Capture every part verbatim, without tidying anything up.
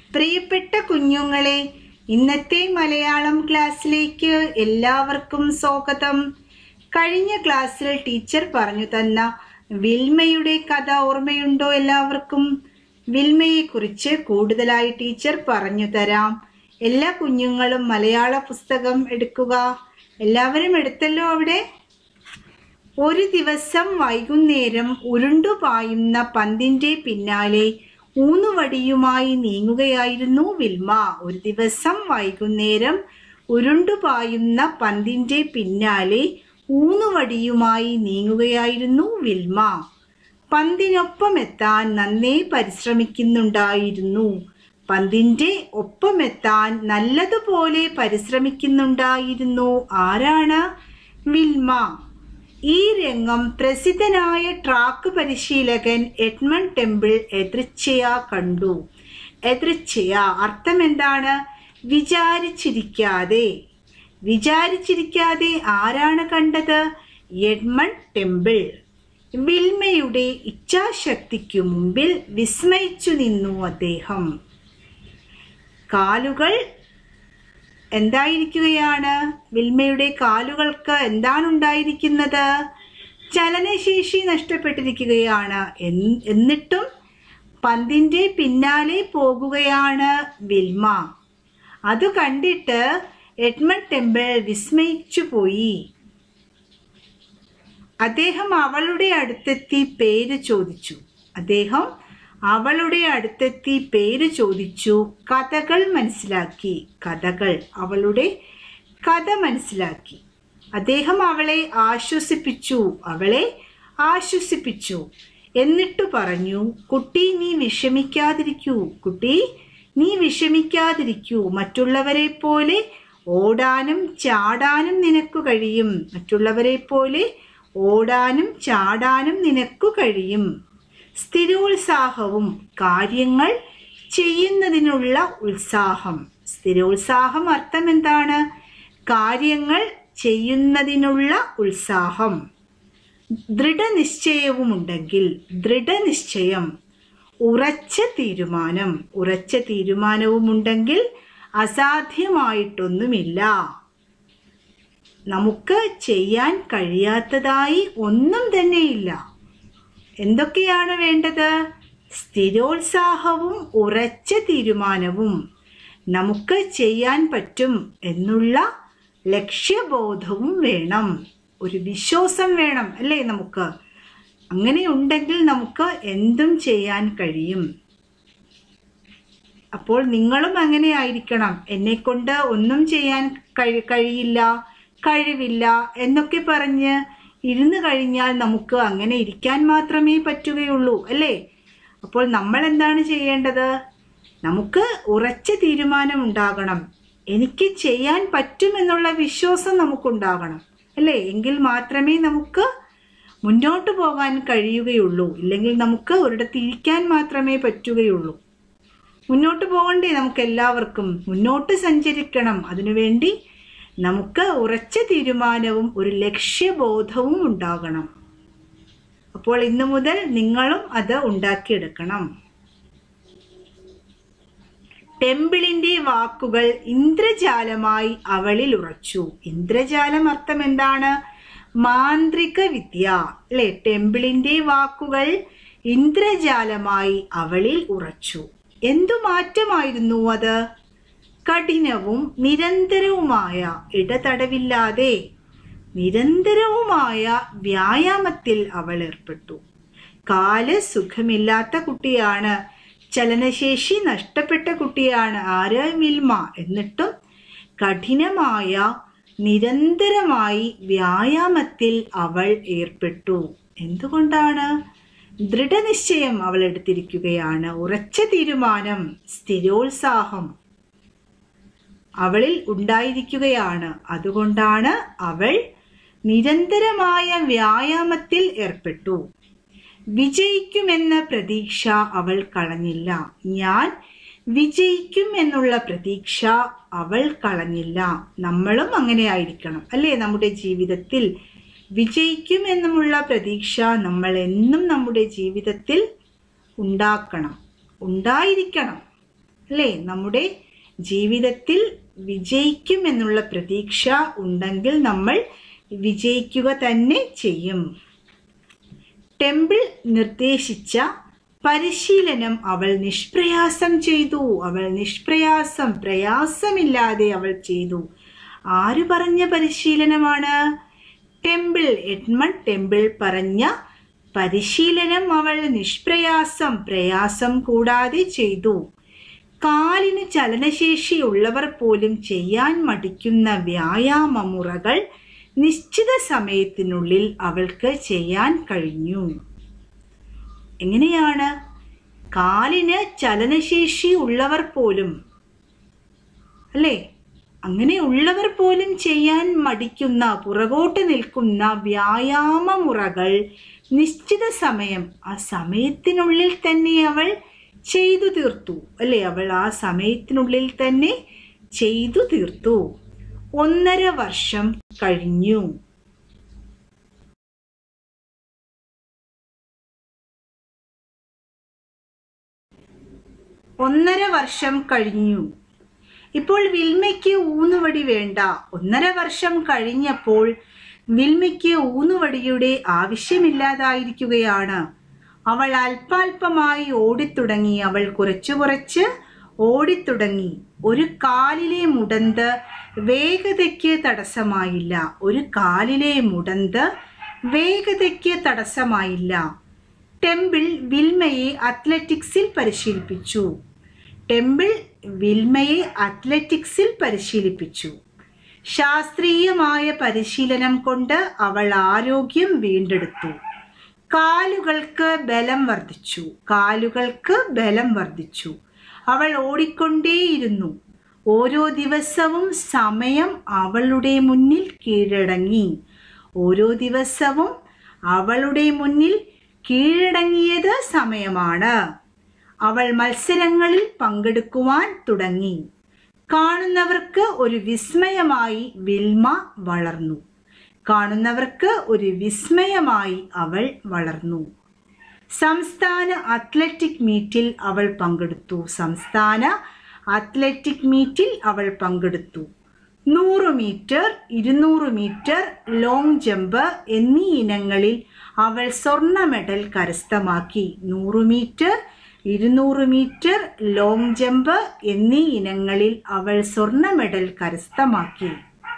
പ്രിയപ്പെട്ട കുഞ്ഞുങ്ങളെ, ഇന്നത്തെ മലയാളം ക്ലാസ്സിലേക്ക് എല്ലാവർക്കും സ്വാഗതം. കഴിഞ്ഞ ക്ലാസ്സിൽ ടീച്ചർ പറഞ്ഞു തന്ന വിൽമയുടെ കഥ ഓർമ്മയുണ്ടോ എല്ലാവർക്കും? വിൽമയെ കുറിച്ച് കൂടുതലായി ടീച്ചർ പറഞ്ഞു തരാം. എല്ലാ കുഞ്ഞുങ്ങളും മലയാള പുസ്തകം എടുക്കുക. എല്ലാവരും എടുത്തല്ലോ അവിടെ? ഒരു ദിവസം വൈകുന്നേരം ഉരുണ്ടുപായുന്ന പന്തിൻ്റെ പിന്നാലെ ഊന്നുവടിയുമായി നീങ്ങുകയായിരുന്നു വിൽമ. ഒരു ദിവസം വൈകുന്നേരം ഉരുണ്ടുപായുന്ന പന്തിൻ്റെ പിന്നാലെ ഊന്നുവടിയുമായി നീങ്ങുകയായിരുന്നു വിൽമ. പന്തിനൊപ്പം എത്താൻ നന്നേ പരിശ്രമിക്കുന്നുണ്ടായിരുന്നു. പന്തിൻ്റെ ഒപ്പമെത്താൻ നല്ലതുപോലെ പരിശ്രമിക്കുന്നുണ്ടായിരുന്നു. ആരാണ്? വിൽമ. ഈ രംഗം പ്രസിദ്ധനായ ട്രാക്ക് പരിശീലകൻ എഡ്മണ്ട് ടെമ്പിൾ എദൃച്ഛയാ കണ്ടു. എദൃച്ഛയാ അർത്ഥം എന്താണ്? വിചാരിച്ചിരിക്കാതെ. വിചാരിച്ചിരിക്കാതെ ആരാണ് കണ്ടത്? Edmund temple. വിൽമയുടെ ഇച്ഛാശക്തിക്കു മുമ്പിൽ വിസ്മയിച്ചു നിന്നു അദ്ദേഹം. കാലുകൾ എന്തായിരിക്കുകയാണ്? വിൽമയുടെ കാലുകൾക്ക് എന്താണ് ഉണ്ടായിരിക്കുന്നത്? ചലനശേഷി നഷ്ടപ്പെട്ടിരിക്കുകയാണ്. എന്നിട്ടും പന്തിൻ്റെ പിന്നാലെ പോകുകയാണ് വിൽമ. അത് കണ്ടിട്ട് എഡ്മണ്ട് ടെമ്പിൾ വിസ്മയിച്ചു പോയി. അദ്ദേഹം അവളുടെ അടുത്തെത്തി പേര് ചോദിച്ചു. അദ്ദേഹം അവളുടെ അടുത്തെത്തി പേര് ചോദിച്ചു. കഥകൾ മനസ്സിലാക്കി. കഥകൾ അവളുടെ കഥ മനസ്സിലാക്കി. അദ്ദേഹം അവളെ ആശ്വസിപ്പിച്ചു. അവളെ ആശ്വസിപ്പിച്ചു. എന്നിട്ടു പറഞ്ഞു, കുട്ടി നീ വിഷമിക്കാതിരിക്കൂ. കുട്ടി നീ വിഷമിക്കാതിരിക്കൂ. മറ്റുള്ളവരെ പോലെ ഓടാനും ചാടാനും നിനക്കു കഴിയും. മറ്റുള്ളവരെ പോലെ ഓടാനും ചാടാനും നിനക്കു കഴിയും. സ്ഥിരോത്സാഹവും കാര്യങ്ങൾ ചെയ്യുന്നതിനുള്ള ഉത്സാഹം. സ്ഥിരോത്സാഹം അർത്ഥം എന്താണ്? കാര്യങ്ങൾ ചെയ്യുന്നതിനുള്ള ഉത്സാഹം. ദൃഢനിശ്ചയവുമുണ്ടെങ്കിൽ ദൃഢനിശ്ചയം. ഉറച്ച തീരുമാനം. ഉറച്ച തീരുമാനവുമുണ്ടെങ്കിൽ അസാധ്യമായിട്ടൊന്നുമില്ല. നമുക്ക് ചെയ്യാൻ കഴിയാത്തതായി ഒന്നും തന്നെയില്ല. എന്തൊക്കെയാണ് വേണ്ടത്? സ്ഥിരോത്സാഹവും ഉറച്ച തീരുമാനവും. നമുക്ക് ചെയ്യാൻ പറ്റും എന്നുള്ള ലക്ഷ്യബോധവും വേണം. ഒരു വിശ്വാസം വേണം അല്ലേ നമുക്ക്? അങ്ങനെ ഉണ്ടെങ്കിൽ നമുക്ക് എന്തും ചെയ്യാൻ കഴിയും. അപ്പോൾ നിങ്ങളും അങ്ങനെ ആയിരിക്കണം. എന്നെക്കൊണ്ട് ഒന്നും ചെയ്യാൻ കഴി കഴിയില്ല കഴിവില്ല എന്നൊക്കെ പറഞ്ഞ് ഇരുന്ന് കഴിഞ്ഞാൽ നമുക്ക് അങ്ങനെ ഇരിക്കാൻ മാത്രമേ പറ്റുകയുള്ളൂ അല്ലേ? അപ്പോൾ നമ്മൾ എന്താണ് ചെയ്യേണ്ടത്? നമുക്ക് ഉറച്ച തീരുമാനം ഉണ്ടാകണം. എനിക്ക് ചെയ്യാൻ പറ്റുമെന്നുള്ള വിശ്വാസം നമുക്കുണ്ടാകണം അല്ലേ? എങ്കിൽ മാത്രമേ നമുക്ക് മുന്നോട്ട് പോകാൻ കഴിയുകയുള്ളൂ. ഇല്ലെങ്കിൽ നമുക്ക് ഒരിടത്ത് ഇരിക്കാൻ മാത്രമേ പറ്റുകയുള്ളൂ. മുന്നോട്ട് പോകണ്ടേ? നമുക്ക് എല്ലാവർക്കും മുന്നോട്ട് സഞ്ചരിക്കണം. അതിനുവേണ്ടി നമുക്ക് ഉറച്ച തീരുമാനവും ഒരു ലക്ഷ്യബോധവും ഉണ്ടാകണം. അപ്പോൾ ഇന്നു മുതൽ നിങ്ങളും അത് ഉണ്ടാക്കിയെടുക്കണം. ടെമ്പിളിന്റെ വാക്കുകൾ ഇന്ദ്രജാലമായി അവളിൽ ഉറച്ചു. ഇന്ദ്രജാലം അർത്ഥം എന്താണ്? മാന്ത്രിക വിദ്യ അല്ലെ? ടെമ്പിളിന്റെ വാക്കുകൾ ഇന്ദ്രജാലമായി അവളിൽ ഉറച്ചു. എന്തു മാറ്റമായിരുന്നു അത്? കഠിനവും നിരന്തരവുമായ ഇടതടവില്ലാതെ നിരന്തരവുമായ വ്യായാമത്തിൽ അവൾ ഏർപ്പെട്ടു. കാല് സുഖമില്ലാത്ത കുട്ടിയാണ്. ചലനശേഷി നഷ്ടപ്പെട്ട കുട്ടിയാണ്. ആര്? വിൽമ. എന്നിട്ടും കഠിനമായ നിരന്തരമായി വ്യായാമത്തിൽ അവൾ ഏർപ്പെട്ടു. എന്തുകൊണ്ടാണ്? ദൃഢനിശ്ചയം അവൾ എടുത്തിരിക്കുകയാണ്. ഉറച്ച തീരുമാനം, സ്ഥിരോത്സാഹം അവളിൽ ഉണ്ടായിരിക്കുകയാണ്. അതുകൊണ്ടാണ് അവൾ നിരന്തരമായ വ്യായാമത്തിൽ ഏർപ്പെട്ടു. വിജയിക്കുമെന്ന പ്രതീക്ഷ അവൾ കളഞ്ഞില്ല. ഞാൻ വിജയിക്കും എന്നുള്ള പ്രതീക്ഷ അവൾ കളഞ്ഞില്ല. നമ്മളും അങ്ങനെ ആയിരിക്കണം അല്ലേ? നമ്മുടെ ജീവിതത്തിൽ വിജയിക്കും എന്നുമുള്ള പ്രതീക്ഷ നമ്മൾ എന്നും നമ്മുടെ ജീവിതത്തിൽ ഉണ്ടാക്കണം, ഉണ്ടായിരിക്കണം അല്ലേ? നമ്മുടെ ജീവിതത്തിൽ വിജയിക്കും എന്നുള്ള പ്രതീക്ഷ ഉണ്ടെങ്കിൽ നമ്മൾ വിജയിക്കുക തന്നെ ചെയ്യും. ടെമ്പിൾ നിർദ്ദേശിച്ച പരിശീലനം അവൾ നിഷ്പ്രയാസം ചെയ്തു. അവൾ നിഷ്പ്രയാസം, പ്രയാസമില്ലാതെ അവൾ ചെയ്തു. ആര് പറഞ്ഞ പരിശീലനമാണ്? ടെമ്പിൾ, എഡ്മണ്ട് ടെമ്പിൾ പറഞ്ഞ പരിശീലനം അവൾ നിഷ്പ്രയാസം, പ്രയാസം കൂടാതെ ചെയ്തു. കാലിന് ചലനശേഷിയുള്ളവർ പോലും ചെയ്യാൻ മടിക്കുന്ന വ്യായാമമുറകൾ നിശ്ചിത സമയത്തിനുള്ളിൽ അവൾക്ക് ചെയ്യാൻ കഴിഞ്ഞു. എങ്ങനെയാണ്? കാലിന് ചലനശേഷി ഉള്ളവർ പോലും, അല്ലേ, അങ്ങനെ ഉള്ളവർ പോലും ചെയ്യാൻ മടിക്കുന്ന, പുറകോട്ട് നിൽക്കുന്ന വ്യായാമമുറകൾ നിശ്ചിത സമയം, ആ സമയത്തിനുള്ളിൽ തന്നെ അവൾ ചെയ്തു തീർത്തു, അല്ലേ? അവൾ ആ സമയത്തിനുള്ളിൽ തന്നെ ചെയ്തു തീർത്തു. ഒന്നര വർഷം കഴിഞ്ഞു. ഒന്നര വർഷം കഴിഞ്ഞു. ഇപ്പോൾ വിൽമയ്ക്ക് ഊന്നുവടി വേണ്ട. ഒന്നര വർഷം കഴിഞ്ഞപ്പോൾ വിൽമയ്ക്ക് ഊന്നുവടിയുടെ ആവശ്യമില്ലാതായിരിക്കുകയാണ്. അവൾ അല്പാൽപമായി ഓടിത്തുടങ്ങി. അവൾ കുറച്ചു കുറച്ച് ഓടിത്തുടങ്ങി. ഒരു കാലിലെ മുടന്ത് വേഗതയ്ക്ക് തടസ്സമായില്ല. ഒരു കാലിലെ മുടന്ത് വേഗതയ്ക്ക് തടസ്സമായില്ല. ടെമ്പിൾ വിൽമയെ അത്ലറ്റിക്സിൽ പരിശീലിപ്പിച്ചു. ടെമ്പിൾ വിൽമയെ അത്ലറ്റിക്സിൽ പരിശീലിപ്പിച്ചു. ശാസ്ത്രീയമായ പരിശീലനം കൊണ്ട് അവൾ ആരോഗ്യം വീണ്ടെടുത്തു. കാലുകൾക്ക് ബലം വർദ്ധിച്ചു. കാലുകൾക്ക് ബലം വർദ്ധിച്ചു. അവൾ ഓടിക്കൊണ്ടേയിരുന്നു. ഓരോ ദിവസവും സമയം അവളുടെ മുന്നിൽ കീഴടങ്ങി. ഓരോ ദിവസവും അവളുടെ മുന്നിൽ കീഴടങ്ങിയത് സമയമാണ്. അവൾ മത്സരങ്ങളിൽ പങ്കെടുക്കുവാൻ തുടങ്ങി. കാണുന്നവർക്ക് ഒരു വിസ്മയമായി വിൽമ വളർന്നു. കാണുന്നവർക്ക് ഒരു വിസ്മയമായി അവൾ വളർന്നു. സംസ്ഥാന അത്ലറ്റിക് മീറ്റിൽ അവൾ പങ്കെടുത്തു. സംസ്ഥാന അത്ലറ്റിക് മീറ്റിൽ അവൾ പങ്കെടുത്തു. നൂറ് മീറ്റർ, ഇരുന്നൂറ് മീറ്റർ, ലോങ് ജമ്പ് എന്നീ ഇനങ്ങളിൽ അവൾ സ്വർണ്ണ മെഡൽ കരസ്ഥമാക്കി. നൂറ് മീറ്റർ, ഇരുന്നൂറ് മീറ്റർ, ലോങ് ജമ്പ് എന്നീ ഇനങ്ങളിൽ അവൾ സ്വർണ്ണ മെഡൽ കരസ്ഥമാക്കി.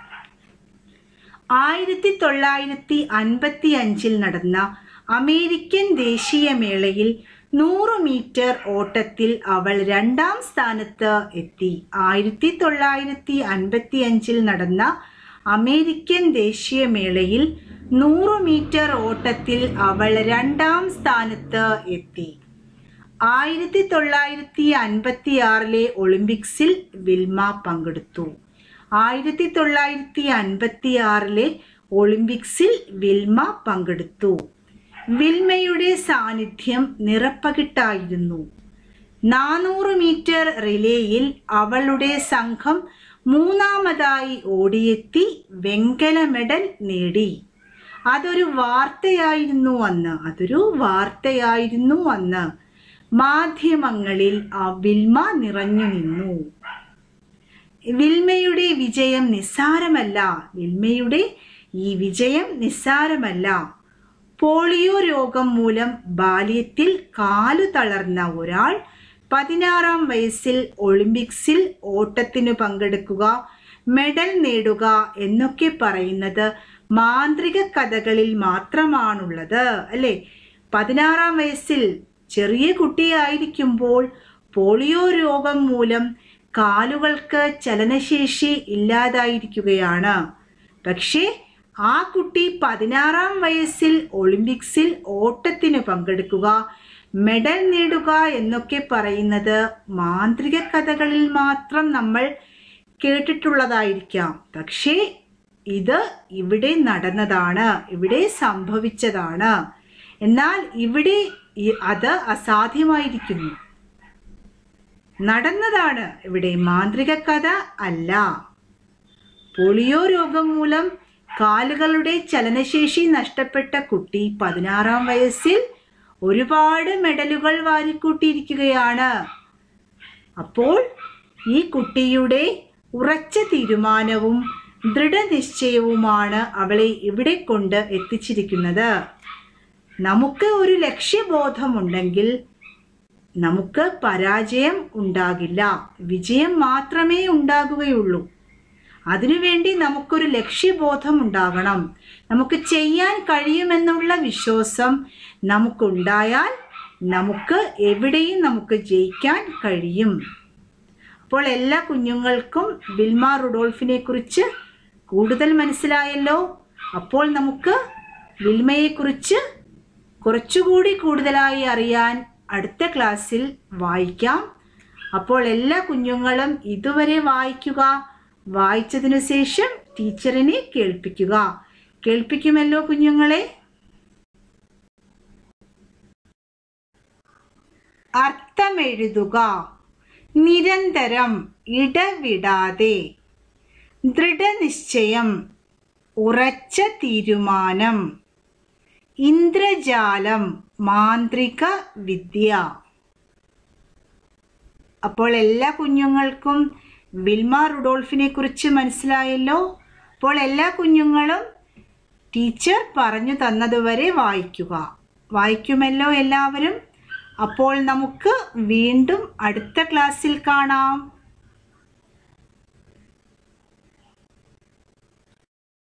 ആയിരത്തി തൊള്ളായിരത്തി അൻപത്തി അഞ്ചിൽ നടന്ന അമേരിക്കൻ ദേശീയമേളയിൽ നൂറ് മീറ്റർ ഓട്ടത്തിൽ അവൾ രണ്ടാം സ്ഥാനത്ത് എത്തി. ആയിരത്തി തൊള്ളായിരത്തി അൻപത്തി അഞ്ചിൽ നടന്ന അമേരിക്കൻ ദേശീയമേളയിൽ നൂറ് മീറ്റർ ഓട്ടത്തിൽ അവൾ രണ്ടാം സ്ഥാനത്ത് എത്തി. ആയിരത്തി തൊള്ളായിരത്തി അൻപത്തി ആറിലെ ഒളിമ്പിക്സിൽ വിൽമ പങ്കെടുത്തു. ആയിരത്തി തൊള്ളായിരത്തി അൻപത്തി ആറിലെ ഒളിമ്പിക്സിൽ വിൽമ പങ്കെടുത്തു. വിൽമയുടെ സാന്നിധ്യം നിറപ്പകിട്ടായിരുന്നു. നാനൂറ് മീറ്റർ റിലേയിൽ അവളുടെ സംഘം മൂന്നാമതായി ഓടിയെത്തി വെങ്കല മെഡൽ നേടി. അതൊരു വാർത്തയായിരുന്നു അന്ന്. അതൊരു വാർത്തയായിരുന്നു അന്ന്. മാധ്യമങ്ങളിൽ ആ വിൽമ നിറഞ്ഞു നിന്നു. വിൽമയുടെ വിജയം നിസ്സാരമല്ല. വിൽമയുടെ ഈ വിജയം നിസ്സാരമല്ല. പോളിയോ രോഗം മൂലം ബാല്യത്തിൽ കാലു തളർന്ന ഒരാൾ പതിനാറാം വയസ്സിൽ ഒളിമ്പിക്സിൽ ഓട്ടത്തിന് പങ്കെടുക്കുക, മെഡൽ നേടുക എന്നൊക്കെ പറയുന്നത് മാന്ത്രിക കഥകളിൽ മാത്രമാണുള്ളത്, അല്ലേ? പതിനാറാം വയസ്സിൽ ചെറിയ കുട്ടിയായിരിക്കുമ്പോൾ പോളിയോ രോഗം മൂലം കാലുകൾക്ക് ചലനശേഷി ഇല്ലാതായിരിക്കുകയാണ്. പക്ഷേ ആ കുട്ടി പതിനാറാം വയസ്സിൽ ഒളിമ്പിക്സിൽ ഓട്ടത്തിന് പങ്കെടുക്കുക, മെഡൽ നേടുക എന്നൊക്കെ പറയുന്നത് മാന്ത്രിക കഥകളിൽ മാത്രം നമ്മൾ കേട്ടിട്ടുള്ളതായിരിക്കാം. പക്ഷേ ഇത് ഇവിടെ നടന്നതാണ്, ഇവിടെ സംഭവിച്ചതാണ്. എന്നാൽ ഇവിടെ അത് അസാധ്യമായിരിക്കുന്നു. നടന്നതാണ്, ഇവിടെ മാന്ത്രിക കഥ അല്ല. പോളിയോ രോഗം മൂലം കാലുകളുടെ ചലനശേഷി നഷ്ടപ്പെട്ട കുട്ടി പതിനാറാം വയസ്സിൽ ഒരുപാട് മെഡലുകൾ വാരിക്കൂട്ടിയിരിക്കുകയാണ്. അപ്പോൾ ഈ കുട്ടിയുടെ ഉറച്ച തീരുമാനവും ദൃഢനിശ്ചയവുമാണ് അവളെ ഇവിടെ കൊണ്ട് എത്തിച്ചിരിക്കുന്നത്. നമുക്ക് ഒരു ലക്ഷ്യബോധമുണ്ടെങ്കിൽ നമുക്ക് പരാജയം ഉണ്ടാകില്ല, വിജയം മാത്രമേ ഉണ്ടാകുകയുള്ളൂ. അതിനുവേണ്ടി നമുക്കൊരു ലക്ഷ്യബോധം ഉണ്ടാകണം. നമുക്ക് ചെയ്യാൻ കഴിയുമെന്നുള്ള വിശ്വാസം നമുക്കുണ്ടായാൽ നമുക്ക് എവിടെയും നമുക്ക് ജയിക്കാൻ കഴിയും. അപ്പോൾ എല്ലാ കുഞ്ഞുങ്ങൾക്കും വിൽമ റുഡോൾഫിനെ കുറിച്ച് കൂടുതൽ മനസ്സിലായല്ലോ. അപ്പോൾ നമുക്ക് വിൽമയെക്കുറിച്ച് കുറച്ചുകൂടി കൂടുതലായി അറിയാൻ അടുത്ത ക്ലാസ്സിൽ വായിക്കാം. അപ്പോൾ എല്ലാ കുഞ്ഞുങ്ങളും ഇതുവരെ വായിക്കുക. വായിച്ചതിനു ശേഷം ടീച്ചറിനെ കേൾപ്പിക്കുക. കേൾപ്പിക്കുമല്ലോ കുഞ്ഞുങ്ങളെ? അർത്ഥമെഴുതുക. നിരന്തരം, ഇടവിടാതെ. ദൃഢനിശ്ചയം, ഉറച്ച തീരുമാനം. ഇന്ദ്രജാലം, മാന്ത്രിക വിദ്യ. അപ്പോൾ എല്ലാ കുഞ്ഞുങ്ങൾക്കും വിൽമ റുഡോൾഫിനെ കുറിച്ച് മനസ്സിലായല്ലോ. അപ്പോൾ എല്ലാ കുഞ്ഞുങ്ങളും ടീച്ചർ പറഞ്ഞു തന്നതുവരെ വായിക്കുക. വായിക്കുമല്ലോ എല്ലാവരും? അപ്പോൾ നമുക്ക് വീണ്ടും അടുത്ത ക്ലാസ്സിൽ കാണാം.